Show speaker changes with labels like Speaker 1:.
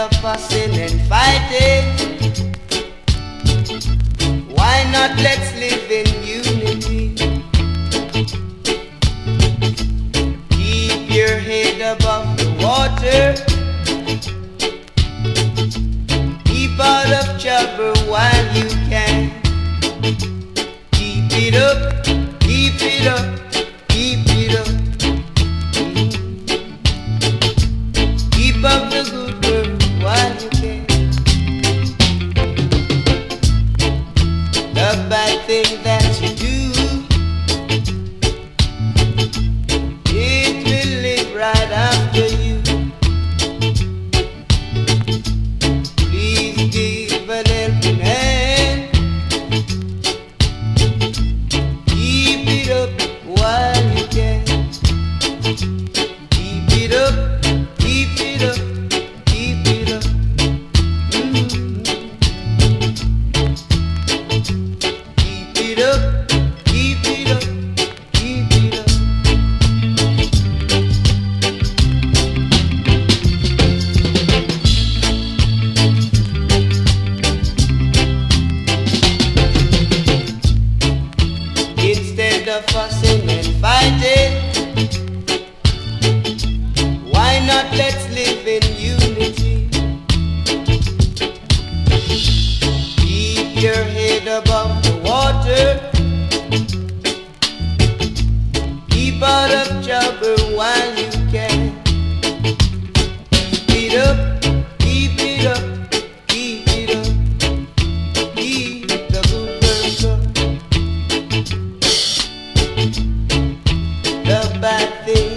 Speaker 1: of fussing and fighting, why not let's live in unity? Keep your head above the water, keep out of trouble while you can. Keep it up, keep it up, keep it up. Keep up the good work while you can. The bad thing that you do, it will live right after you. Please give an helping hand. Keep it up while you can. Keep it up, keep it up, keep it up. Keep it up, keep it up, keep it up. Instead of fussing and fighting, why not let's live in unity? Keep your head above the water, keep out of trouble while you can. Keep it up, keep it up, keep it up. Keep the good work up. The bad thing